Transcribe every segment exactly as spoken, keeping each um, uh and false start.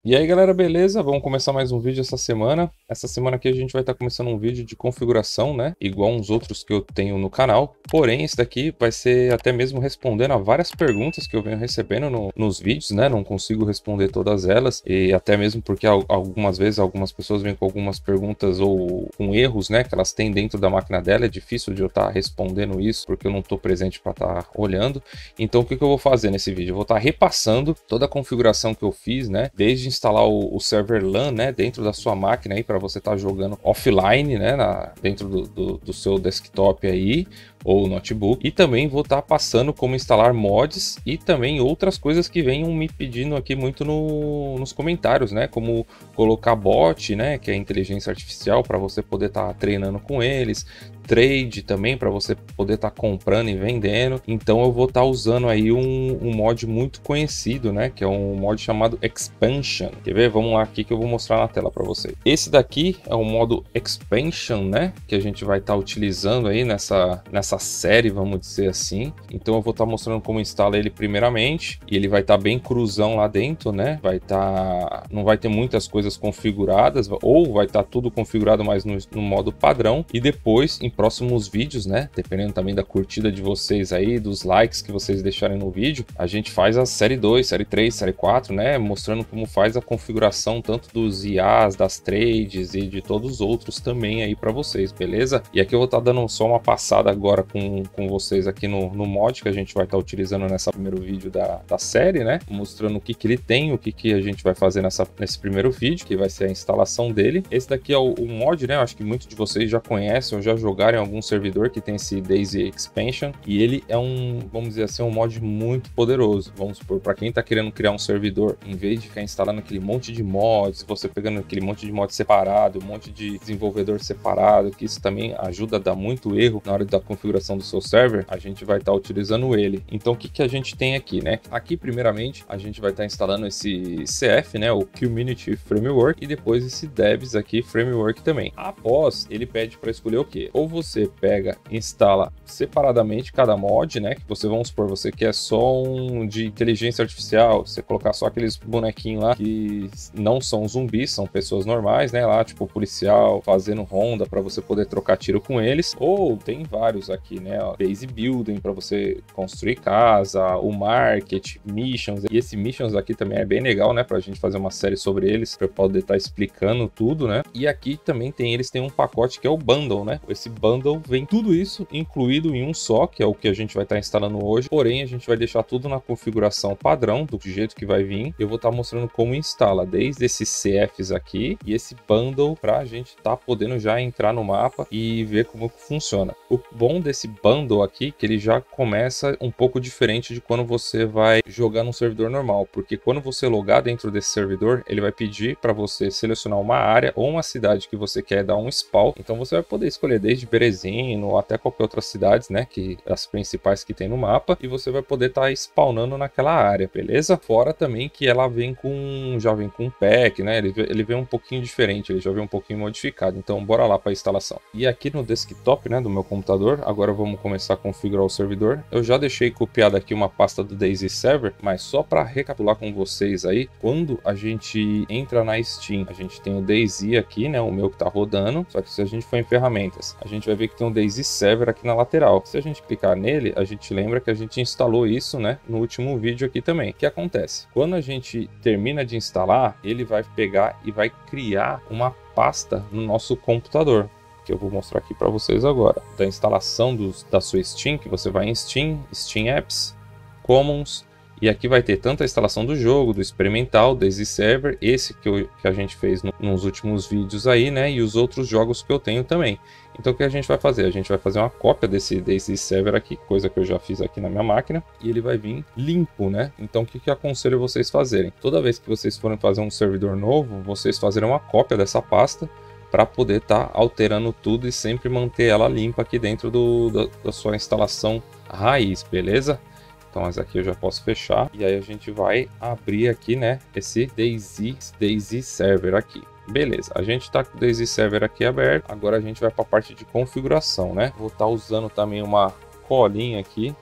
E aí galera, beleza? Vamos começar mais um vídeo essa semana. Essa semana aqui a gente vai estar começando um vídeo de configuração, né? Igual uns outros que eu tenho no canal. Porém, esse daqui vai ser até mesmo respondendo a várias perguntas que eu venho recebendo no, nos vídeos, né? Não consigo responder todas elas. E até mesmo porque algumas vezes algumas pessoas vêm com algumas perguntas ou com erros, né? Que elas têm dentro da máquina dela. É difícil de eu estar respondendo isso porque eu não estou presente para estar olhando. Então o que, que eu vou fazer nesse vídeo? Eu vou estar repassando toda a configuração que eu fiz, né? Desde instalar o, o server LAN, né, dentro da sua máquina aí para você estar tá jogando offline, né, na, dentro do, do, do seu desktop aí ou notebook. E também vou estar tá passando como instalar mods e também outras coisas que venham me pedindo aqui muito no, nos comentários, né, como colocar bot, né, que é inteligência artificial para você poder estar tá treinando com eles, trade também para você poder estar tá comprando e vendendo. Então eu vou estar tá usando aí um, um mod muito conhecido, né, que é um mod chamado Expansion. Quer ver? Vamos lá aqui que eu vou mostrar na tela para vocês. Esse daqui é o modo Expansion, né, que a gente vai estar tá utilizando aí nessa nessa série, vamos dizer assim. Então eu vou estar tá mostrando como instala ele primeiramente, e ele vai estar tá bem cruzão lá dentro, né? Vai estar tá... não vai ter muitas coisas configuradas, ou vai estar tá tudo configurado mais no, no modo padrão. E depois, em próximos vídeos, né, dependendo também da curtida de vocês aí, dos likes que vocês deixarem no vídeo, a gente faz a série dois, série três, série quatro, né, mostrando como faz a configuração tanto dos I As, das trades e de todos os outros também aí para vocês, beleza? E aqui eu vou estar tá dando só uma passada agora com, com vocês aqui no, no mod que a gente vai estar tá utilizando nessa primeiro vídeo da, da série, né, mostrando o que que ele tem, o que que a gente vai fazer nessa, nesse primeiro vídeo, que vai ser a instalação dele. Esse daqui é o, o mod, né, eu acho que muitos de vocês já conhecem ou já jogaram em algum servidor que tem esse Daisy Expansion, e ele é um, vamos dizer assim, um mod muito poderoso. Vamos supor, para quem tá querendo criar um servidor, em vez de ficar instalando aquele monte de mods, você pegando aquele monte de mods separado, um monte de desenvolvedor separado, que isso também ajuda a dar muito erro na hora da configuração do seu server, a gente vai estar tá utilizando ele. Então o que que a gente tem aqui, né? Aqui primeiramente a gente vai estar tá instalando esse C F, né, o Community Framework, e depois esse Devs aqui Framework também. Após, ele pede para escolher o que? Ou você pega e instala separadamente cada mod, né, que você, vamos supor, você quer só um de inteligência artificial, você colocar só aqueles bonequinhos lá que não são zumbis, são pessoas normais, né, lá tipo policial fazendo ronda para você poder trocar tiro com eles. Ou tem vários aqui, né, ó, base building para você construir casa, o market, missions, e esse missions aqui também é bem legal, né, pra gente fazer uma série sobre eles, para poder estar tá explicando tudo, né. E aqui também tem, eles têm um pacote que é o bundle, né, esse bundle vem tudo isso incluído em um só, que é o que a gente vai estar tá instalando hoje. Porém, a gente vai deixar tudo na configuração padrão, do jeito que vai vir. Eu vou estar tá mostrando como instala, desde esses C Fs aqui e esse bundle, para a gente estar tá podendo já entrar no mapa e ver como funciona. O bom desse bundle aqui, que ele já começa um pouco diferente de quando você vai jogar num servidor normal, porque quando você logar dentro desse servidor, ele vai pedir para você selecionar uma área ou uma cidade que você quer dar um spawn. Então você vai poder escolher desde Berezino ou até qualquer outra cidade, né, que as principais que tem no mapa, e você vai poder estar tá spawnando naquela área, beleza? Fora também que ela vem com, já vem com um pack, né, ele, ele vem um pouquinho diferente, ele já vem um pouquinho modificado. Então bora lá para a instalação. E aqui no desktop, né, do meu computador, agora vamos começar a configurar o servidor. Eu já deixei copiado aqui uma pasta do Daisy Server, mas só para recapitular com vocês aí, quando a gente entra na Steam, a gente tem o Daisy aqui, né, o meu que tá rodando, só que se a gente for em ferramentas, a gente vai ver que tem um Daisy Server aqui na lateral. Se a gente clicar nele, a gente lembra que a gente instalou isso, né, no último vídeo aqui também. O que acontece? Quando a gente termina de instalar, ele vai pegar e vai criar uma pasta no nosso computador, que eu vou mostrar aqui para vocês agora. Da instalação dos, da sua Steam, que você vai em Steam, Steam Apps, Commons, e aqui vai ter tanto a instalação do jogo, do experimental, Daisy Server, esse que, eu, que a gente fez no, nos últimos vídeos aí, né, e os outros jogos que eu tenho também. Então o que a gente vai fazer? A gente vai fazer uma cópia desse Daisy Server aqui, coisa que eu já fiz aqui na minha máquina, e ele vai vir limpo, né? Então o que que eu aconselho vocês fazerem? Toda vez que vocês forem fazer um servidor novo, vocês fazerem uma cópia dessa pasta, para poder estar tá alterando tudo e sempre manter ela limpa aqui dentro do, da, da sua instalação raiz, beleza? Então essa aqui eu já posso fechar, e aí a gente vai abrir aqui, né, esse Daisy, Daisy Server aqui. Beleza, a gente está com o Daisy Server aqui aberto. Agora a gente vai para a parte de configuração, né? Vou estar tá usando também uma colinha aqui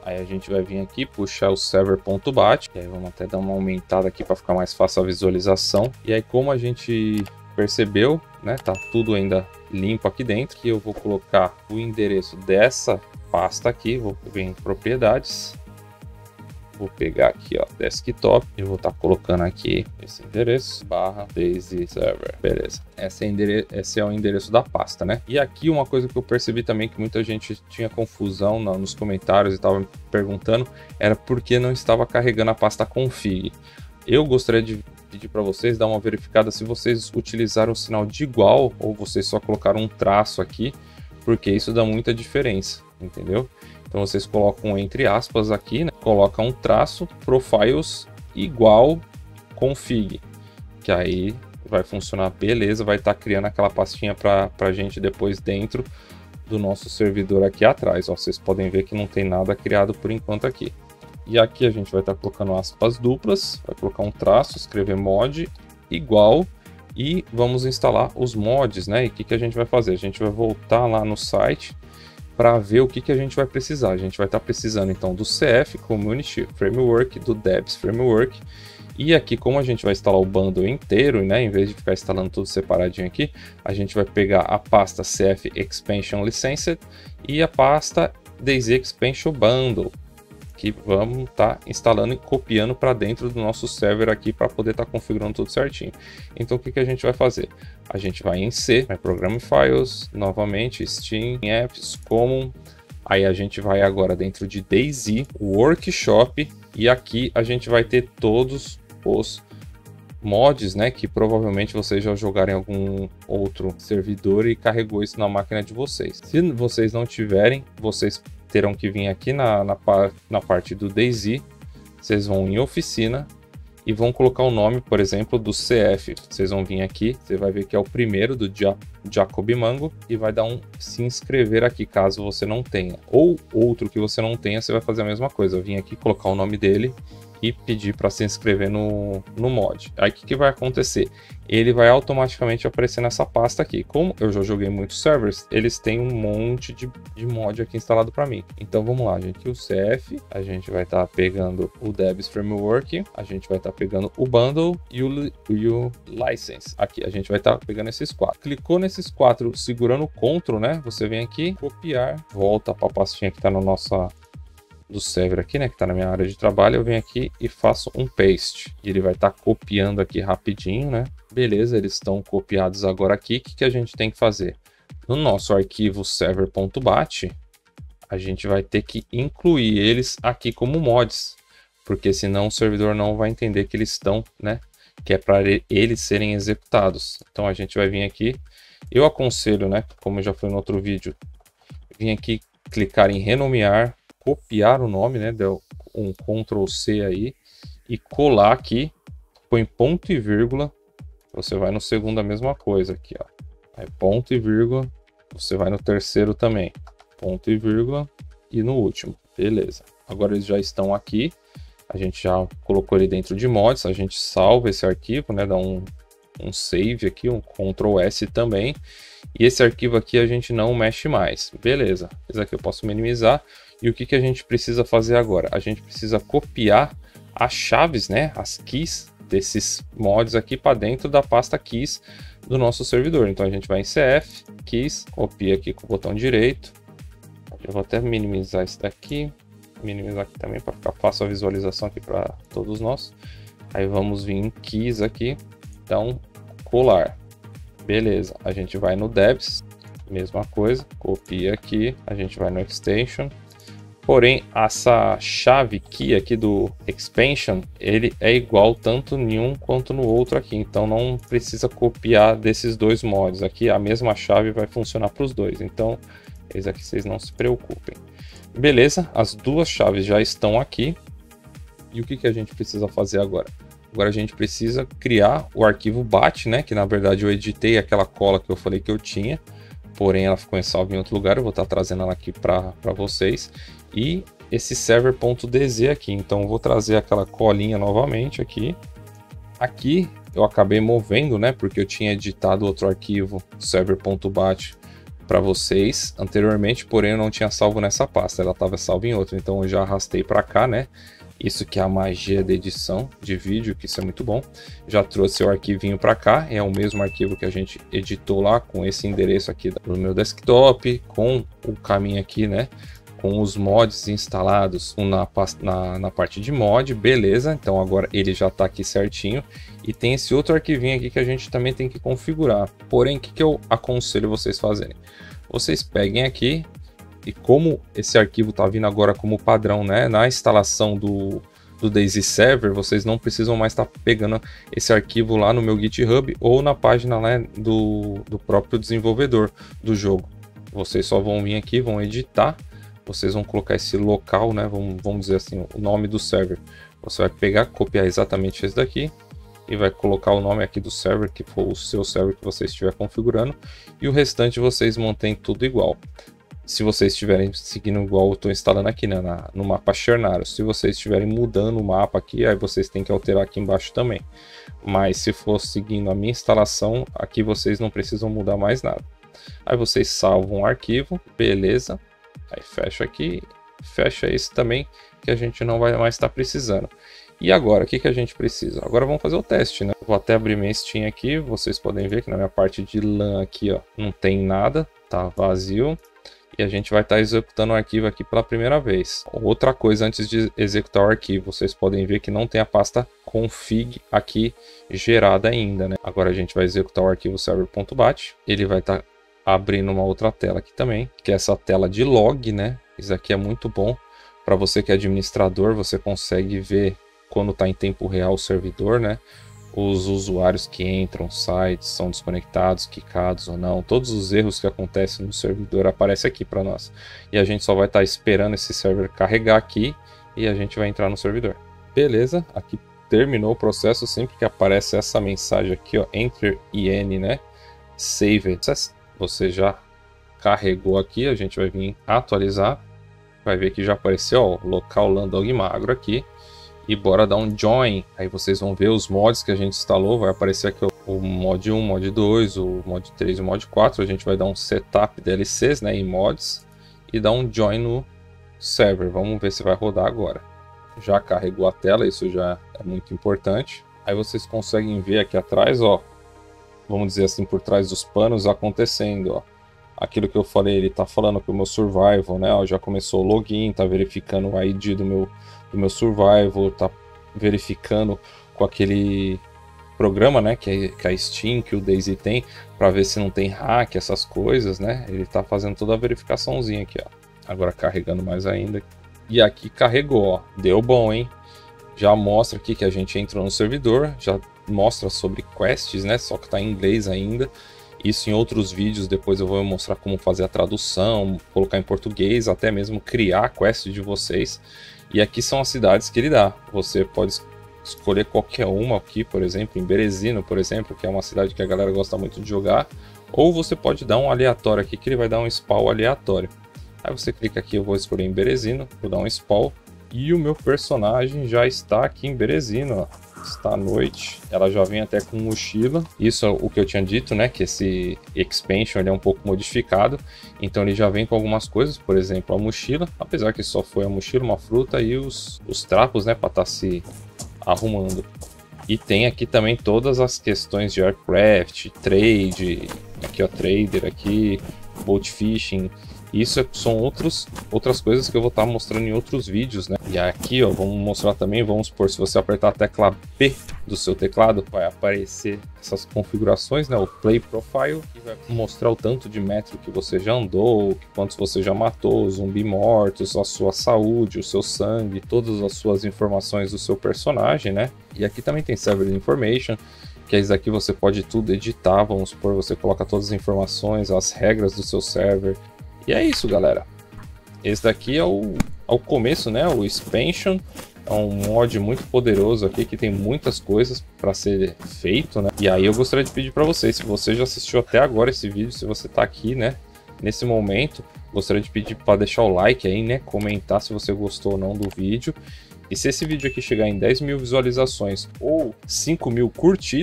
Aí a gente vai vir aqui, puxar o server.bat, e aí vamos até dar uma aumentada aqui para ficar mais fácil a visualização. E aí, como a gente percebeu, né, tá tudo ainda limpo aqui dentro, que eu vou colocar o endereço dessa pasta aqui, vou vir em propriedades, vou pegar aqui, ó, desktop, e vou estar tá colocando aqui esse endereço, barra Daisy Server, beleza. Esse é, endere esse é o endereço da pasta, né? E aqui uma coisa que eu percebi também que muita gente tinha confusão na, nos comentários e estava me perguntando, era por que não estava carregando a pasta config. Eu gostaria de pedir para vocês dar uma verificada se vocês utilizaram o sinal de igual ou vocês só colocaram um traço aqui, porque isso dá muita diferença, entendeu? Então vocês colocam entre aspas aqui, né? Colocam um traço profiles igual config, que aí vai funcionar beleza, vai estar tá criando aquela pastinha para a gente depois dentro do nosso servidor aqui atrás. Ó, vocês podem ver que não tem nada criado por enquanto aqui. E aqui a gente vai estar tá colocando aspas duplas, vai colocar um traço, escrever mod igual e vamos instalar os mods, né? E o que, que a gente vai fazer? A gente vai voltar lá no site para ver o que, que a gente vai precisar. A gente vai estar tá precisando então do C F Community Framework, do Debs Framework, e aqui como a gente vai instalar o bundle inteiro, né, em vez de ficar instalando tudo separadinho aqui, a gente vai pegar a pasta C F Expansion Licensed e a pasta Daisy Expansion Bundle, que vamos estar tá instalando e copiando para dentro do nosso server aqui para poder estar tá configurando tudo certinho. Então o que, que a gente vai fazer? A gente vai em C, vai Program Files, novamente Steam, Apps, Common, aí a gente vai agora dentro de Daisy, Workshop, e aqui a gente vai ter todos os mods, né, que provavelmente vocês já jogaram em algum outro servidor e carregou isso na máquina de vocês. Se vocês não tiverem, vocês terão que vir aqui na, na, na parte do Daisy, vocês vão em oficina e vão colocar o nome, por exemplo, do C F. Vocês vão vir aqui, você vai ver que é o primeiro do ja Jacob Mango e vai dar um se inscrever aqui, caso você não tenha. Ou outro que você não tenha, você vai fazer a mesma coisa. Vim aqui colocar o nome dele e pedir para se inscrever no, no mod. Aí o que, que vai acontecer? Ele vai automaticamente aparecer nessa pasta aqui. Como eu já joguei muitos servers, eles têm um monte de, de mod aqui instalado para mim. Então vamos lá, gente. O C F, a gente vai estar tá pegando o Debs Framework, a gente vai estar tá pegando o Bundle e o, e o License. Aqui, a gente vai estar tá pegando esses quatro. Clicou nesses quatro segurando o Ctrl, né? Você vem aqui, copiar, volta para a pastinha que está na nossa... do server aqui, né, que está na minha área de trabalho, eu venho aqui e faço um paste. E ele vai estar tá copiando aqui rapidinho, né? Beleza, eles estão copiados agora aqui. O que, que a gente tem que fazer? No nosso arquivo server.bat, a gente vai ter que incluir eles aqui como mods, porque senão o servidor não vai entender que eles estão, né, que é para eles serem executados. Então a gente vai vir aqui, eu aconselho, né, como já foi no outro vídeo, vim aqui clicar em renomear, copiar o nome, né, deu um Ctrl C aí e colar aqui, põe ponto e vírgula, você vai no segundo a mesma coisa aqui, ó, aí ponto e vírgula, você vai no terceiro também, ponto e vírgula e no último, beleza. Agora eles já estão aqui, a gente já colocou ele dentro de mods, a gente salva esse arquivo, né, dá um, um save aqui, um Ctrl S também, e esse arquivo aqui a gente não mexe mais, beleza. Esse aqui eu posso minimizar. E o que, que a gente precisa fazer agora? A gente precisa copiar as chaves, né, as keys desses mods aqui para dentro da pasta keys do nosso servidor. Então a gente vai em C F, keys, copia aqui com o botão direito. Eu vou até minimizar isso daqui, minimizar aqui também para ficar fácil a visualização aqui para todos nós. Aí vamos vir em keys aqui, então colar. Beleza, a gente vai no Debs, mesma coisa, copia aqui, a gente vai no Extension. Porém, essa chave key aqui do Expansion, ele é igual tanto em um quanto no outro aqui. Então não precisa copiar desses dois mods. Aqui a mesma chave vai funcionar para os dois. Então, eles aqui vocês não se preocupem. Beleza, as duas chaves já estão aqui. E o que, que a gente precisa fazer agora? Agora a gente precisa criar o arquivo bat, né? Que na verdade eu editei aquela cola que eu falei que eu tinha. Porém, ela ficou em salvo em outro lugar. Eu vou estar trazendo ela aqui para vocês. E esse server.dz aqui. Então, eu vou trazer aquela colinha novamente aqui. Aqui, eu acabei movendo, né? Porque eu tinha editado outro arquivo, server.bat, para vocês anteriormente, porém eu não tinha salvo nessa pasta, ela estava salva em outra, então eu já arrastei para cá, né? Isso que é a magia da edição de vídeo, que isso é muito bom. Já trouxe o arquivinho para cá, é o mesmo arquivo que a gente editou lá, com esse endereço aqui do meu desktop, com o caminho aqui, né? Com os mods instalados na, na, na parte de mod, beleza. Então agora ele já está aqui certinho. E tem esse outro arquivinho aqui que a gente também tem que configurar. Porém, o que, que eu aconselho vocês fazerem? Vocês peguem aqui, e como esse arquivo está vindo agora como padrão, né, na instalação do, do Daisy Server, vocês não precisam mais estar tá pegando esse arquivo lá no meu GitHub ou na página, né, do, do próprio desenvolvedor do jogo. Vocês só vão vir aqui, vão editar, vocês vão colocar esse local, né, vamos, vamos dizer assim, o nome do server. Você vai pegar, copiar exatamente esse daqui e vai colocar o nome aqui do server, que for o seu server que você estiver configurando, e o restante vocês mantêm tudo igual. Se vocês estiverem seguindo igual eu estou instalando aqui, né, na, no mapa Chernaro. Se vocês estiverem mudando o mapa aqui, aí vocês têm que alterar aqui embaixo também. Mas se for seguindo a minha instalação, aqui vocês não precisam mudar mais nada. Aí vocês salvam o arquivo, beleza. Aí fecha aqui, fecha esse também, que a gente não vai mais estar precisando. E agora, o que, que a gente precisa? Agora vamos fazer o teste, né? Vou até abrir minha Steam aqui, vocês podem ver que na minha parte de LAN aqui, ó, não tem nada, tá vazio. E a gente vai estar executando o arquivo aqui pela primeira vez. Outra coisa, antes de executar o arquivo, vocês podem ver que não tem a pasta config aqui gerada ainda, né? Agora a gente vai executar o arquivo server.bat. Ele vai estar abrindo uma outra tela aqui também, que é essa tela de log, né? Isso aqui é muito bom. Para você que é administrador, você consegue ver quando está em tempo real o servidor, né? Os usuários que entram, sites, são desconectados, quicados ou não. Todos os erros que acontecem no servidor aparecem aqui para nós. E a gente só vai estar esperando esse server carregar aqui e a gente vai entrar no servidor. Beleza, aqui terminou o processo. Sempre que aparece essa mensagem aqui, ó, Enter in, né? Save. Você já carregou aqui, a gente vai vir atualizar. Vai ver que já apareceu, ó, local Landog Magro aqui. E bora dar um join, aí vocês vão ver os mods que a gente instalou, vai aparecer aqui o mod um, mod dois, o mod três e o mod quatro, a gente vai dar um setup D L Cs, né, em mods, e dar um join no server, vamos ver se vai rodar agora. Já carregou a tela, isso já é muito importante. Aí vocês conseguem ver aqui atrás, ó, vamos dizer assim, por trás dos panos acontecendo, ó. Aquilo que eu falei, ele tá falando que o meu survival, né, ó, já começou o login, tá verificando o I D do meu do meu survival, tá verificando com aquele programa, né, que, é, que a Steam, que o Daisy tem, para ver se não tem hack, essas coisas, né, ele tá fazendo toda a verificaçãozinha aqui, ó. Agora carregando mais ainda, e aqui carregou, ó, deu bom, hein, já mostra aqui que a gente entrou no servidor, já mostra sobre quests, né, só que tá em inglês ainda. Isso em outros vídeos, depois eu vou mostrar como fazer a tradução, colocar em português, até mesmo criar a quest de vocês. E aqui são as cidades que ele dá. Você pode escolher qualquer uma aqui, por exemplo, em Berezino, por exemplo, que é uma cidade que a galera gosta muito de jogar. Ou você pode dar um aleatório aqui, que ele vai dar um spawn aleatório. Aí você clica aqui, eu vou escolher em Berezino, vou dar um spawn. E o meu personagem já está aqui em Berezino, ó. Está à noite, ela já vem até com mochila. Isso é o que eu tinha dito, né, que esse expansion ele é um pouco modificado, então ele já vem com algumas coisas, por exemplo a mochila, apesar que só foi a mochila, uma fruta e os, os trapos, né, para estar tá se arrumando. E tem aqui também todas as questões de aircraft, trade, aqui ó, trader aqui, boat fishing. Isso são outros, outras coisas que eu vou estar mostrando em outros vídeos, né? E aqui, ó, vamos mostrar também, vamos supor, se você apertar a tecla P do seu teclado, vai aparecer essas configurações, né? O Play Profile, que vai mostrar o tanto de metro que você já andou, quantos você já matou, zumbi mortos, a sua saúde, o seu sangue, todas as suas informações do seu personagem, né? E aqui também tem Server Information, que é isso aqui você pode tudo editar, vamos supor, você coloca todas as informações, as regras do seu server. E é isso, galera. Esse daqui é o, é o começo, né? O expansion. É um mod muito poderoso aqui, que tem muitas coisas para ser feito, né? E aí eu gostaria de pedir para vocês, se você já assistiu até agora esse vídeo, se você tá aqui, né, nesse momento, gostaria de pedir para deixar o like aí, né? Comentar se você gostou ou não do vídeo. E se esse vídeo aqui chegar em dez mil visualizações ou cinco mil curtidas,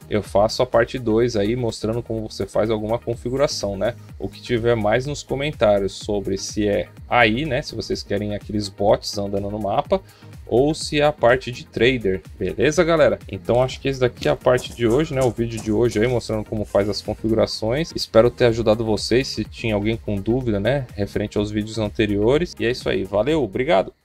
eu faço a parte dois aí, mostrando como você faz alguma configuração, né? O que tiver mais nos comentários sobre se é aí, né? Se vocês querem aqueles bots andando no mapa, ou se é a parte de trader, beleza, galera? Então acho que esse daqui é a parte de hoje, né? O vídeo de hoje aí, mostrando como faz as configurações. Espero ter ajudado vocês, se tinha alguém com dúvida, né? Referente aos vídeos anteriores. E é isso aí, valeu, obrigado!